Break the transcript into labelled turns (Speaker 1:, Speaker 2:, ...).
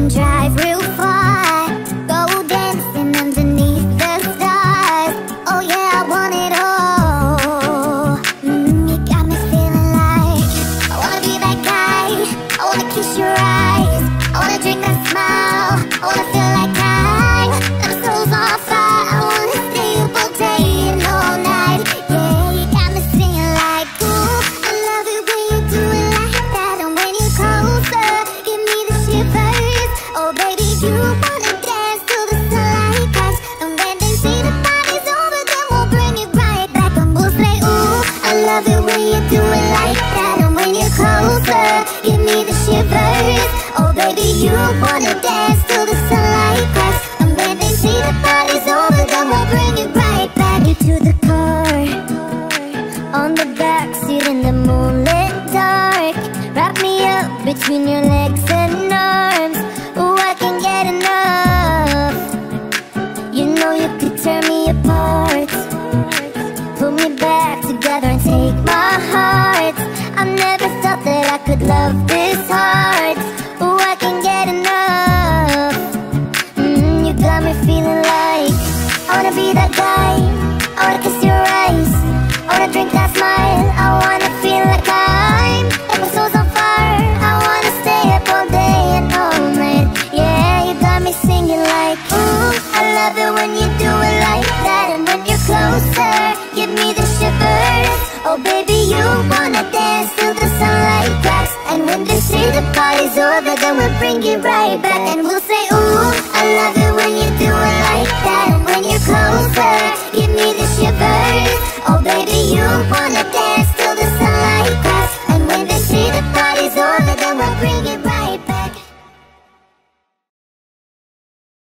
Speaker 1: can drive real far, go dancing underneath the stars. Oh yeah, I want it all. You got me feeling like I wanna be that guy. I wanna kiss your eyes, I wanna drink that smile, I wanna feel like I'm soul's on fire. I wanna stay up all day and all night. Yeah, you got me singing like, ooh, I love it when you do it like that. And when you're closer, give me the shivers. Oh baby, you wanna dance till the sunlight cracks. And when they say the party's over, then we'll bring it right back. And we'll say, ooh, I love it when you do it like that. And when you're closer, give me the shivers. Oh baby, you wanna dance till the sunlight cracks. See the party's over, then we'll bring it right back. You to the car, on the backseat in the moonlit dark. Wrap me up between your legs and arms. Oh, I can't get enough. You know you could tear me apart, put me back together and take my heart. I never thought that I could love this hard. Oh, I can't get enough. Got me feeling like I wanna be that guy. I wanna kiss your eyes, I wanna drink that smile. I wanna feel like my soul's on fire. I wanna stay up all day and all night. Yeah, you got me singing like, ooh, I love it when you do it like that. And when you're closer, give me the shivers. Oh baby, you wanna dance till the sunlight cracks. And when they say the party's over, then we'll bring it right back. And we'll say, ooh, I love it when you do it like that. And when you're closer, give me the shivers. Oh baby, you wanna